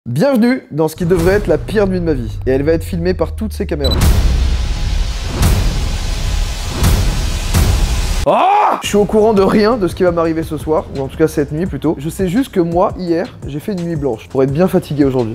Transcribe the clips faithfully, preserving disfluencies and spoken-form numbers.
Bienvenue dans ce qui devrait être la pire nuit de ma vie. Et elle va être filmée par toutes ces caméras. Oh, je suis au courant de rien de ce qui va m'arriver ce soir, ou en tout cas cette nuit plutôt. Je sais juste que moi, hier, j'ai fait une nuit blanche pour être bien fatigué aujourd'hui.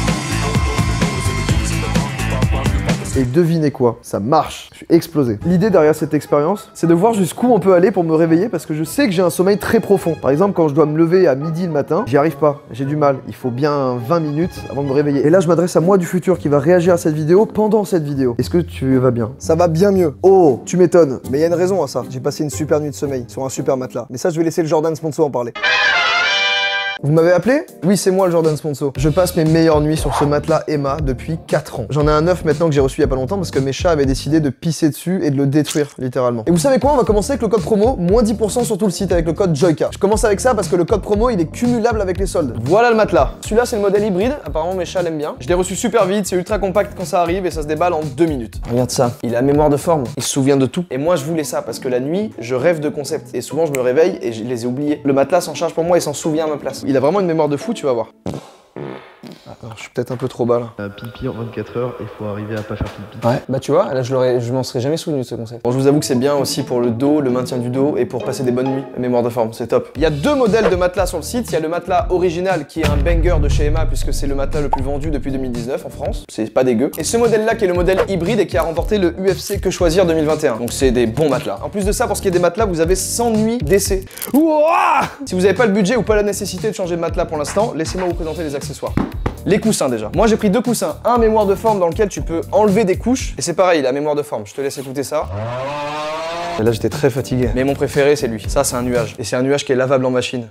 Et devinez quoi, ça marche, je suis explosé. L'idée derrière cette expérience, c'est de voir jusqu'où on peut aller pour me réveiller parce que je sais que j'ai un sommeil très profond. Par exemple, quand je dois me lever à midi le matin, j'y arrive pas, j'ai du mal. Il faut bien vingt minutes avant de me réveiller. Et là, je m'adresse à moi du futur qui va réagir à cette vidéo pendant cette vidéo. Est-ce que tu vas bien? Ça va bien mieux. Oh, tu m'étonnes. Mais il y a une raison à ça. J'ai passé une super nuit de sommeil sur un super matelas. Mais ça, je vais laisser le Jordan Sponsor en parler. Vous m'avez appelé? Oui, c'est moi le Jordan Sponsor. Je passe mes meilleures nuits sur ce matelas Emma depuis quatre ans. J'en ai un neuf maintenant que j'ai reçu il y a pas longtemps parce que mes chats avaient décidé de pisser dessus et de le détruire littéralement. Et vous savez quoi? On va commencer avec le code promo, moins dix pour cent sur tout le site avec le code Joyka. Je commence avec ça parce que le code promo il est cumulable avec les soldes. Voilà le matelas. Celui-là c'est le modèle hybride, apparemment mes chats l'aiment bien. Je l'ai reçu super vite, c'est ultra compact quand ça arrive et ça se déballe en deux minutes. Regarde ça, il a mémoire de forme, il se souvient de tout. Et moi je voulais ça parce que la nuit, je rêve de concepts. Et souvent je me réveille et je les ai oubliés. Le matelas s'en charge pour moi et s'en souvient à ma place. Il a vraiment une mémoire de fou, tu vas voir. Alors, je suis peut-être un peu trop bas là. Euh, pipi en vingt-quatre heures, il faut arriver à pas faire pipi. Ouais. Bah tu vois, là je, je m'en serais jamais souvenu de ce concept. Bon, je vous avoue que c'est bien aussi pour le dos, le maintien du dos et pour passer des bonnes nuits. Mémoire de forme, c'est top. Il y a deux modèles de matelas sur le site. Il y a le matelas original qui est un banger de chez Emma puisque c'est le matelas le plus vendu depuis deux mille dix-neuf en France. C'est pas dégueu. Et ce modèle là qui est le modèle hybride et qui a remporté le U F C Que Choisir deux mille vingt et un. Donc c'est des bons matelas. En plus de ça, pour ce qui est des matelas, vous avez cent nuits d'essai. Ouah! Si vous n'avez pas le budget ou pas la nécessité de changer de matelas pour l'instant, laissez-moi vous présenter les accessoires. Les coussins déjà. Moi j'ai pris deux coussins, un mémoire de forme dans lequel tu peux enlever des couches, et c'est pareil, la mémoire de forme, je te laisse écouter ça. Et là j'étais très fatigué. Mais mon préféré c'est lui, ça c'est un nuage, et c'est un nuage qui est lavable en machine.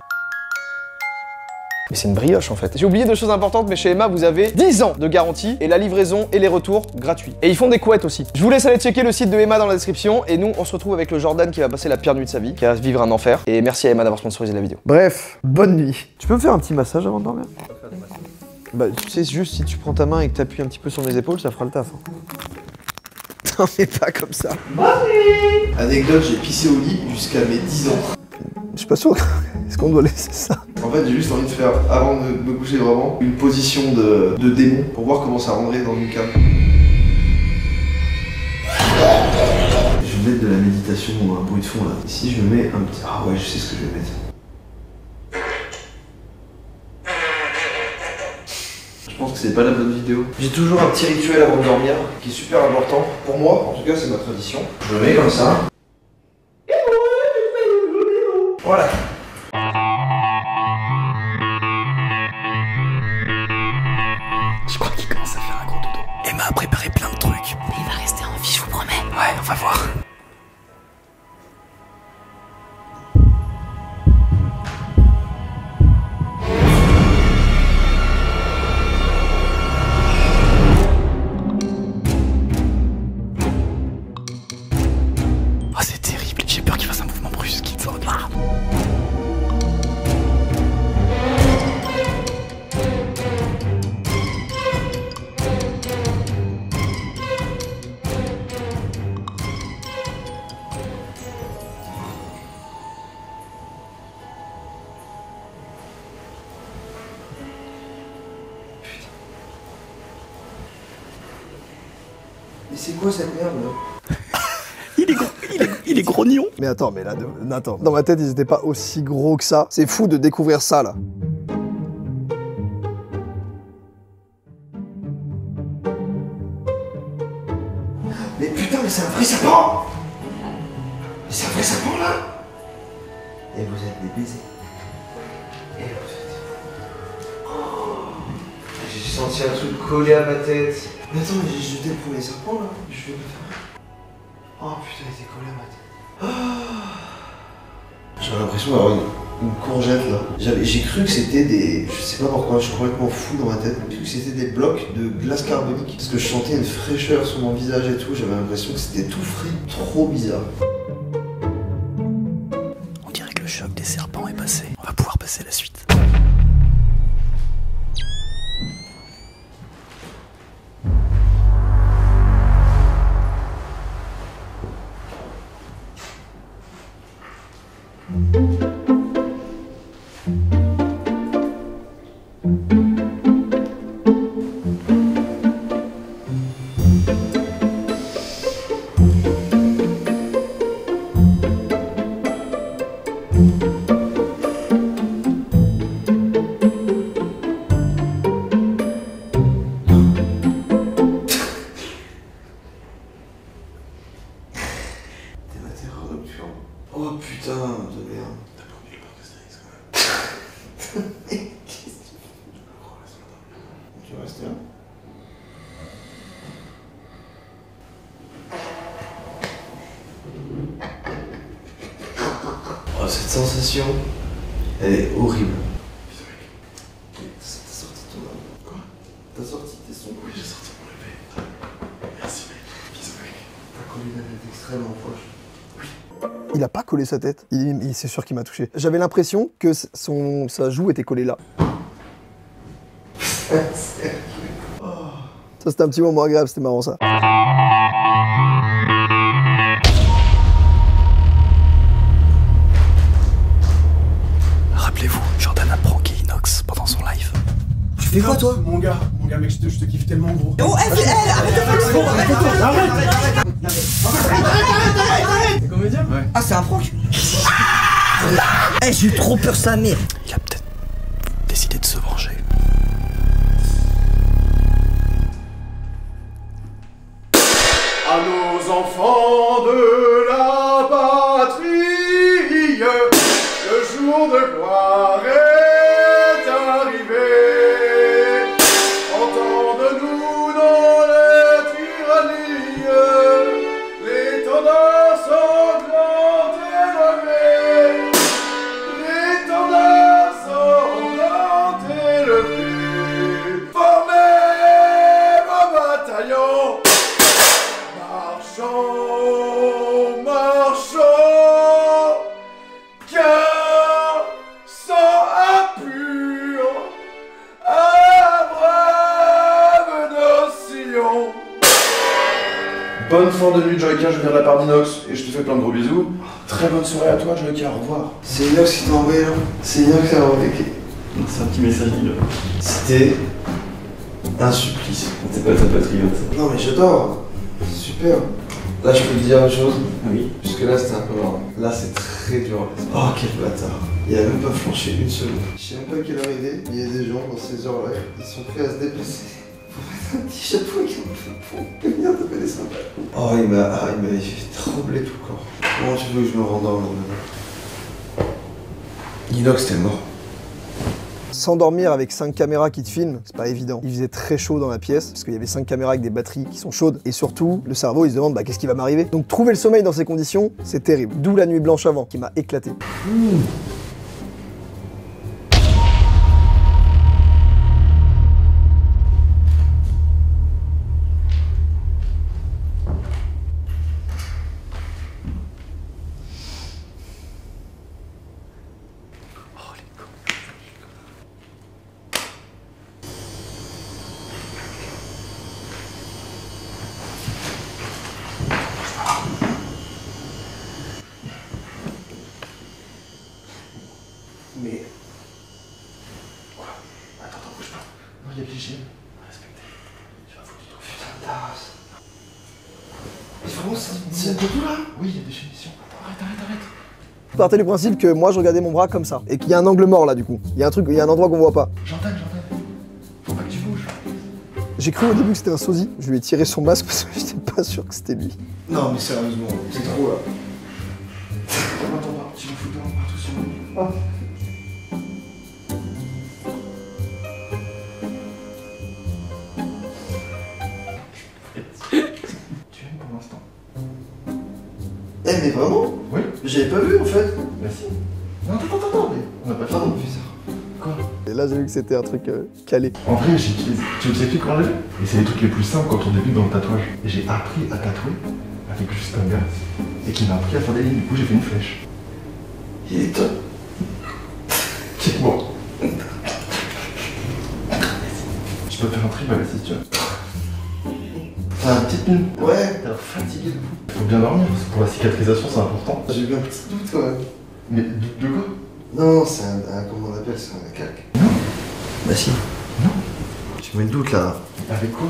Mais c'est une brioche en fait. J'ai oublié deux choses importantes, mais chez Emma vous avez dix ans de garantie, et la livraison et les retours gratuits. Et ils font des couettes aussi. Je vous laisse aller checker le site de Emma dans la description, et nous on se retrouve avec le Jordan qui va passer la pire nuit de sa vie, qui va vivre un enfer, et merci à Emma d'avoir sponsorisé la vidéo. Bref, bonne nuit. Tu peux me faire un petit massage avant de dormir? Bah tu sais juste si tu prends ta main et que t'appuies un petit peu sur mes épaules, ça fera le taf. Hein. Non mais pas comme ça. Anecdote, j'ai pissé au lit jusqu'à mes dix ans. Je suis pas sûr, est-ce qu'on doit laisser ça? En fait j'ai juste envie de faire, avant de me coucher vraiment, une position de, de démon pour voir comment ça rendrait dans une cave. Je vais mettre de la méditation ou un bruit de fond là. Et si je me mets un petit... Ah ouais, je sais ce que je vais mettre. Je pense que c'est pas la bonne vidéo. J'ai toujours un petit rituel avant de dormir qui est super important. Pour moi, en tout cas, c'est ma tradition. Je me mets comme ça. Voilà. Je crois qu'il commence à faire un gros dodo. Emma a préparé plein de trucs. Mais il va rester en vie, je vous promets. Ouais, on va voir. Oh, c'est terrible. J'ai peur qu'il fasse un mouvement brusque. Il sort de là. Mais c'est quoi cette merde là? Il est, gros, il est, il est grognon. Mais attends, mais là, de... attends, dans ma tête ils étaient pas aussi gros que ça. C'est fou de découvrir ça là. Mais putain, mais c'est un vrai serpent! Mais c'est un vrai serpent là! Et vous êtes des baisers. Et vous êtes... Oh. J'ai senti un truc collé à ma tête. Mais attends, mais j'ai jeté le premier serpent là. Je vais le faire. Oh putain, il était collé à ma tête. Oh. J'avais l'impression d'avoir une, une courgette là. J'ai cru que c'était des... Je sais pas pourquoi, je suis complètement fou dans ma tête. J'ai cru que c'était des blocs de glace carbonique. Parce que je sentais une fraîcheur sur mon visage et tout. J'avais l'impression que c'était tout frais. Trop bizarre. On dirait que le choc des serpents est passé. On va pouvoir passer à la suite. Tu veux rester là? Oh, cette sensation, elle est horrible. T'as sorti ton âme. Quoi? T'as sorti tes sons? Oui, j'ai sorti mon épée. Merci mec, bisous mec. T'as collé la tête extrêmement proche. Oui. Il a pas collé sa tête, il, il, c'est sûr qu'il m'a touché. J'avais l'impression que son, sa joue était collée là. Ça c'était un petit moment agréable, c'était marrant ça. Rappelez-vous, Jordan a pranké Inox pendant son live. Tu fais quoi toi? Mon gars, mon gars mec, je te, je te kiffe tellement gros. Oh, elle, elle, arrête de faire le sport, arrête de faire le sport. T'es comédien? Ouais. Ah, c'est un prank. Eh, j'ai eu trop peur, sa mère. Il a peut-être décidé de se venger. À nos enfants de la patrie, le jour de gloire est arrivé. Entendez-nous dans les tyrannies, l'étendard sanglant élevé, l'étendard sanglant élevé. Formez vos bataillons. Marchons, marchons, car sang impur abreuve nos sillons. Bonne fin de nuit Joker, je viens de la part d'Inox et je te fais plein de gros bisous. Très bonne soirée à toi Joker, au revoir. C'est Inox qui t'a envoyé là? C'est Inox qui t'a envoyé. C'est un petit message là. C'était un supplice. T'es pas ta patriote. Non mais j'adore. Super. Là je peux te dire une chose. Oui. Puisque là c'était un peu marrant. Là c'est très dur. Oh quel bâtard. Il a même pas flanché une seconde. Je sais même pas quelle heure il est. Il y a des gens dans ces heures là. Ils sont prêts à se déplacer. Pour mettre un petit chapeau qui me fait pour venir te connaître sympa. Oh il m'a ah, il m'a fait trembler tout le corps. Comment tu veux que je me rendorme maintenant? Inox t'es mort. S'endormir avec cinq caméras qui te filment, c'est pas évident. Il faisait très chaud dans la pièce, parce qu'il y avait cinq caméras avec des batteries qui sont chaudes. Et surtout, le cerveau, il se demande, bah, qu'est-ce qui va m'arriver? Donc trouver le sommeil dans ces conditions, c'est terrible. D'où la nuit blanche avant, qui m'a éclaté. Mmh. Mais... Quoi? Attends, attends, bouge pas. Non, il y a de l'hygiène. Respectez. Je vais foutre du tout. Putain de tasse. Mais vraiment c'est de tout là? Oui, il y a des chémissions. Attends, arrête, arrête, arrête. Partez du principe que moi je regardais mon bras comme ça, et qu'il y a un angle mort là du coup. Il y a un truc, il y a un endroit qu'on voit pas. J'entends, j'entends. Faut pas que tu bouges. J'ai cru au début que c'était un sosie, je lui ai tiré son masque parce que j'étais pas sûr que c'était lui. Non mais sérieusement, c'est trop là. Attends, attends, tu me fous dehors partout sur moi. Tu aimes pour l'instant? Eh mais vraiment? Oui. J'avais pas vu en fait. Merci. Non, attends, attends, attends, mais on n'a pas Pardon, fini. bizarre. Quoi? Et là j'ai vu que c'était un truc euh, calé. En vrai, j'ai utilisé. Tu sais plus comment j'ai fait? Et c'est les trucs les plus simples quand on débute dans le tatouage. Et j'ai appris à tatouer avec juste un gars. Et qui m'a appris à faire des lignes. Du coup, j'ai fait une flèche. Il est top. Check-moi. Je peux te faire un tribal si tu veux. T'as une petite mine. Ouais. T'as l'air fatigué de fou. Faut bien dormir parce que pour la cicatrisation, c'est important. J'ai eu un petit doute quand même. Mais de, de quoi? Non, c'est un, un. Comment on appelle? C'est un calque. Non. Bah si. Non. J'ai mis le doute là. Avec quoi?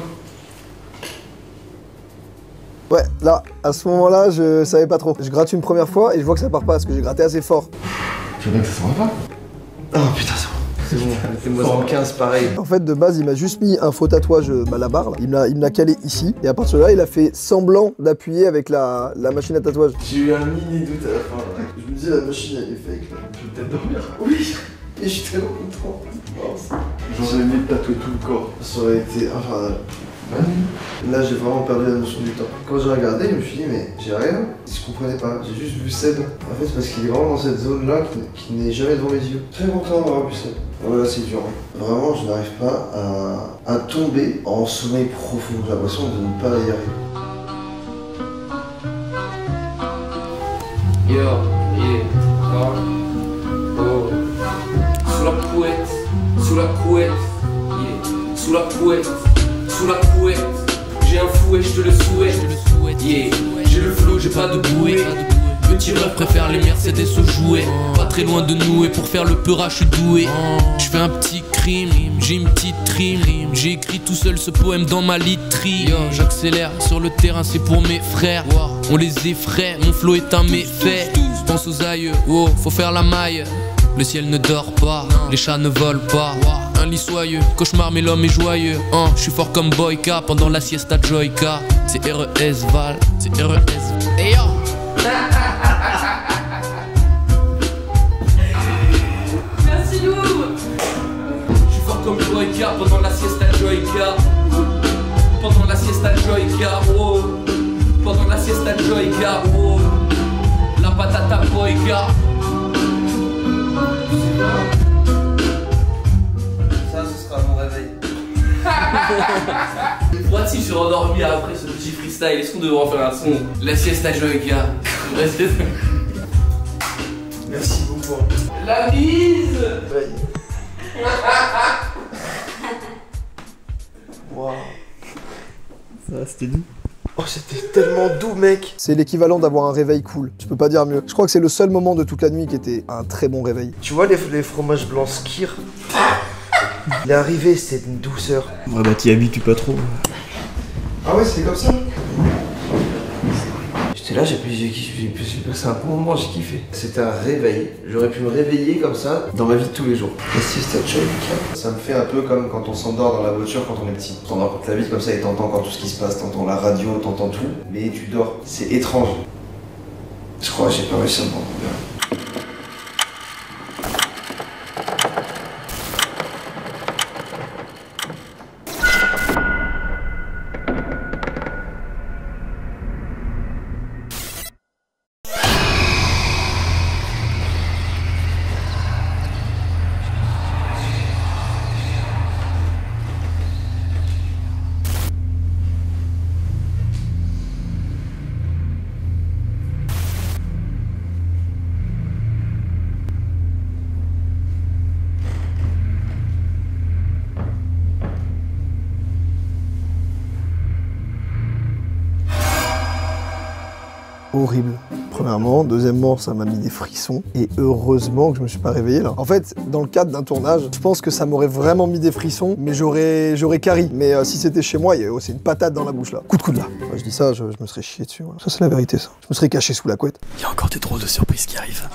Ouais, là, à ce moment-là, je savais pas trop. Je gratte une première fois et je vois que ça part pas parce que j'ai gratté assez fort. Tu veux bien que ça s'en va pas? Oh putain, c'est bon. C'est bon. Mettez-moi en quinze pareil. En fait, de base, il m'a juste mis un faux tatouage euh, bah, la barre. Là. Il me l'a- il me l'a calé ici. Et à partir de là, il a fait semblant d'appuyer avec la, la machine à tatouage. J'ai eu un mini doute à la fin là. Je me dis la machine elle est fake là. Tu veux peut-être dormir? Oui. Et je suis tellement content. J'aurais aimé te tatouer tout le corps. Ça aurait été infernal. Là, j'ai vraiment perdu la notion du temps. Quand j'ai regardé, je me suis dit, mais j'ai rien. Je comprenais pas. J'ai juste vu Seb. En fait, c'est parce qu'il est vraiment dans cette zone-là qui, qui n'est jamais devant mes yeux. Très content d'avoir vu Seb. Voilà, c'est dur. Vraiment, je n'arrive pas à, à tomber en sommeil profond. J'ai l'impression de ne pas y arriver. Yo, yeah, oh, oh. Sous la couette, sous la couette, yeah. Sous la couette, sous la couette. J'ai un fouet, je te le souhaite, yeah. J'ai le flow, j'ai pas de bouée. Petit rêve préfère les Mercedes aux jouets. Pas très loin de nous et pour faire le peura je suis doué. Je fais un petit crime, j'ai une petite rime. J'ai écrit tout seul ce poème dans ma literie. J'accélère sur le terrain, c'est pour mes frères. On les effraie, mon flow est un méfait. Pense aux aïeux, oh, faut faire la maille. Le ciel ne dort pas, les chats ne volent pas. Un lit soyeux, cauchemar mais l'homme est joyeux. hein, Je suis fort comme Boyka pendant la siesta Joyka. C'est R E S Val, c'est R E S. Hey yo. Merci Lou. Je suis fort comme Joyka pendant la siesta Joyka. Pendant la siesta Joyka, oh. Pendant la siesta Joyka, oh. La patata Boyka. Ça, ce sera mon réveil. Moi si je suis rendormi après ce petit freestyle, est-ce qu'on devrait en faire un son? La siesta Joyka. La siesta... Merci beaucoup. La bise. Waouh. Ça, c'était doux. Oh, c'était tellement doux, mec. C'est l'équivalent d'avoir un réveil cool. Je peux pas dire mieux. Je crois que c'est le seul moment de toute la nuit qui était un très bon réveil. Tu vois les, les fromages blancs Skir? Il est arrivé, c'était une douceur. Ouais, bah, t'y habitues pas trop. Ah ouais, c'est comme ça? J'étais là, j'ai passé un bon moment, j'ai kiffé. C'était un réveil. J'aurais pu me réveiller comme ça dans ma vie de tous les jours. La siesta Joyka. Ça me fait un peu comme quand on s'endort dans la voiture quand on est petit. Tu t'endors toute la vie comme ça et t'entends quand tout ce qui se passe, t'entends la radio, t'entends tout, mais tu dors. C'est étrange. Je crois que j'ai pas réussi à me rendre bien. Horrible. Premièrement, deuxièmement, ça m'a mis des frissons et heureusement que je me suis pas réveillé là. En fait, dans le cadre d'un tournage, je pense que ça m'aurait vraiment mis des frissons, mais j'aurais j'aurais carry. Mais euh, si c'était chez moi, oh, c'est une patate dans la bouche là. Coup de coude là. Moi, je dis ça, je, je me serais chié dessus. Voilà. Ça c'est la vérité ça. Je me serais caché sous la couette. Il y a encore des drôles de surprises qui arrivent.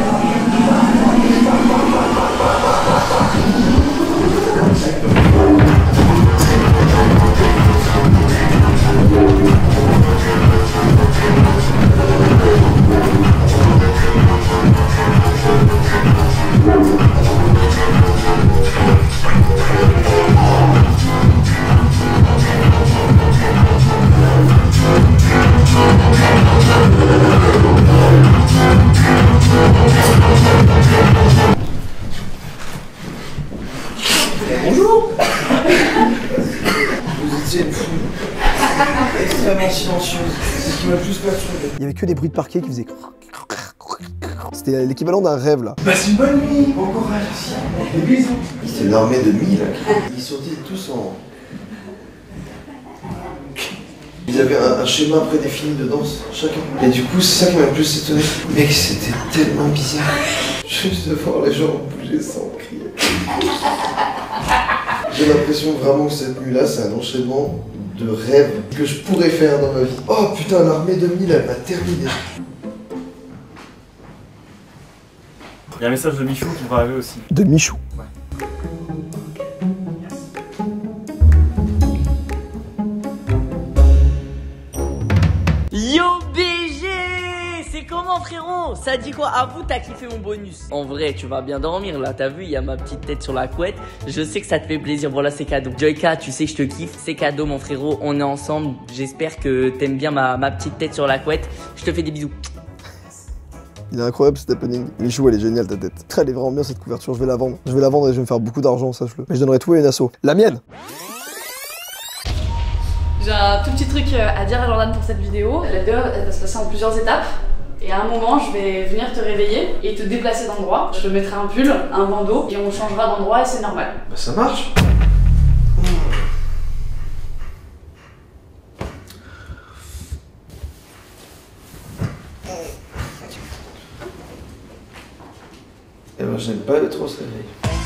Bonjour. Vous étiez une foule extrêmement silencieuse. C'est ce qui m'a le plus perturbé. Il y avait que des bruits de parquet qui faisaient. C'était l'équivalent d'un rêve là. Passe une bonne nuit, bon courage. Des bisous. C'était une armée de mille. Ils sortaient tous en... Ils avaient un, un schéma prédéfini de danse, chacun. Et du coup, c'est ça qui m'a le plus étonné. Mec, c'était tellement bizarre. Juste de voir les gens bouger sans crier. J'ai l'impression vraiment que cette nuit-là, c'est un enchaînement de rêves que je pourrais faire dans ma vie. Oh putain, l'armée de mille, elle m'a terminé. Il y a un message de Michou qui va arriver aussi. De Michou. Ouais. Yo B G, c'est comment Bon frérot, ça dit quoi? Avoue, t'as kiffé mon bonus. En vrai, tu vas bien dormir là, t'as vu, il y a ma petite tête sur la couette. Je sais que ça te fait plaisir, voilà c'est cadeau. Joyka, tu sais que je te kiffe, c'est cadeau mon frérot, on est ensemble. J'espère que t'aimes bien ma, ma petite tête sur la couette. Je te fais des bisous. Il est incroyable cet happening. Michou, elle est géniale ta tête. Elle est vraiment bien cette couverture, je vais la vendre. Je vais la vendre et je vais me faire beaucoup d'argent, sache-le. Mais je donnerai tout à une asso. La mienne! J'ai un tout petit truc à dire à Jordan pour cette vidéo. La vidéo elle va se passer en plusieurs étapes. Et à un moment, je vais venir te réveiller et te déplacer d'endroit. Je te mettrai un pull, un bandeau et on changera d'endroit et c'est normal. Bah ça marche. Et ben j'aime pas le trop se réveiller.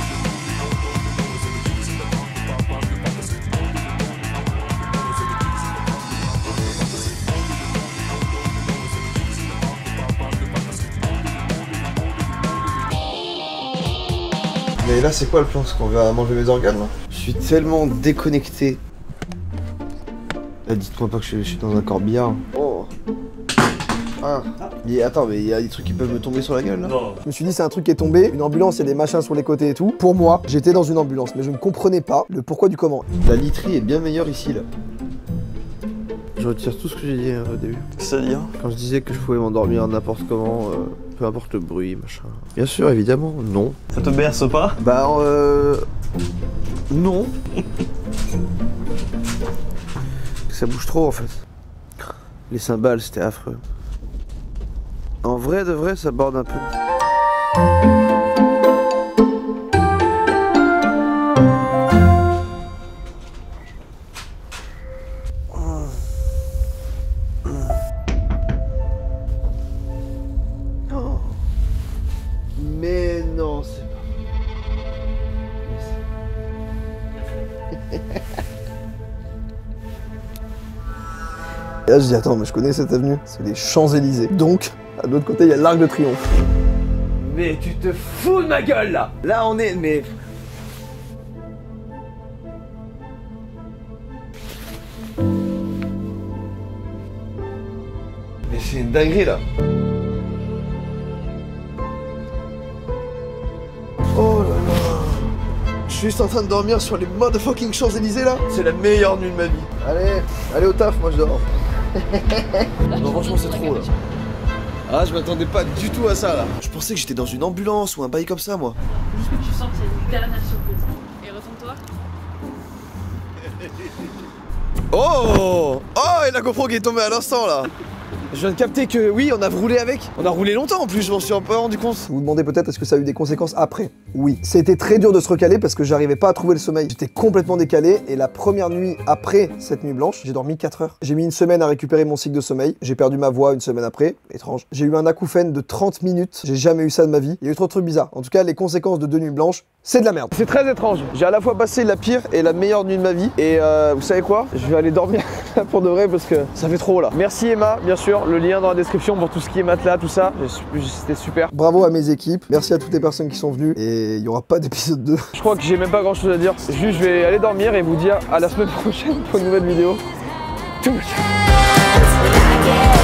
Mais là c'est quoi le plan? Est-ce qu'on va manger mes organes là? Je suis tellement déconnecté. Là, dites-moi pas que je, je suis dans un corbillard. Oh. Ah. Mais attends, mais il y a des trucs qui peuvent me tomber sur la gueule là? Non. Je me suis dit c'est un truc qui est tombé, une ambulance, il y a des machins sur les côtés et tout. Pour moi, j'étais dans une ambulance, mais je ne comprenais pas le pourquoi du comment. La literie est bien meilleure ici là. Je retire tout ce que j'ai dit hein, au début. C'est-à-dire? Quand je disais que je pouvais m'endormir n'importe comment, euh, peu importe le bruit, machin. Bien sûr, évidemment, non. Ça te berce pas? Bah, euh... non. Ça bouge trop en fait. Les cymbales, c'était affreux. En vrai de vrai, ça borde un peu. Mais non, c'est pas. Et là je dis attends, mais je connais cette avenue, c'est les Champs-Élysées. Donc, à l'autre côté, il y a l'Arc de Triomphe. Mais tu te fous de ma gueule là! Là on est. Mais. Mais c'est une dinguerie là. Oh là là. Je suis juste en train de dormir sur les motherfucking Champs-Élysées là. C'est la meilleure nuit de ma vie. Allez, allez au taf, moi je dors. Non franchement c'est trop là. Ah je m'attendais pas du tout à ça là. Je pensais que j'étais dans une ambulance ou un bail comme ça moi. Juste que tu sens qu'il y a une dernière surprise. Et retourne-toi. Oh. Oh et la GoPro qui est tombée à l'instant là. Je viens de capter que oui, on a roulé avec. On a roulé longtemps en plus, je m'en suis un peu rendu compte. Vous vous demandez peut-être est-ce que ça a eu des conséquences après? Oui. C'était très dur de se recaler parce que j'arrivais pas à trouver le sommeil. J'étais complètement décalé et la première nuit après cette nuit blanche, j'ai dormi quatre heures. J'ai mis une semaine à récupérer mon cycle de sommeil. J'ai perdu ma voix une semaine après. Étrange. J'ai eu un acouphène de trente minutes. J'ai jamais eu ça de ma vie. Il y a eu trop de trucs bizarres. En tout cas, les conséquences de deux nuits blanches, c'est de la merde. C'est très étrange. J'ai à la fois passé la pire et la meilleure nuit de ma vie. Et euh, vous savez quoi? Je vais aller dormir pour de vrai parce que ça fait trop là. Merci Emma, bien sûr. Le lien dans la description pour tout ce qui est matelas, tout ça. C'était super. Bravo à mes équipes. Merci à toutes les personnes qui sont venues. Et il y aura pas d'épisode deux. Je crois que j'ai même pas grand chose à dire. Juste, je vais aller dormir et vous dire à la semaine prochaine pour une nouvelle vidéo. Tout.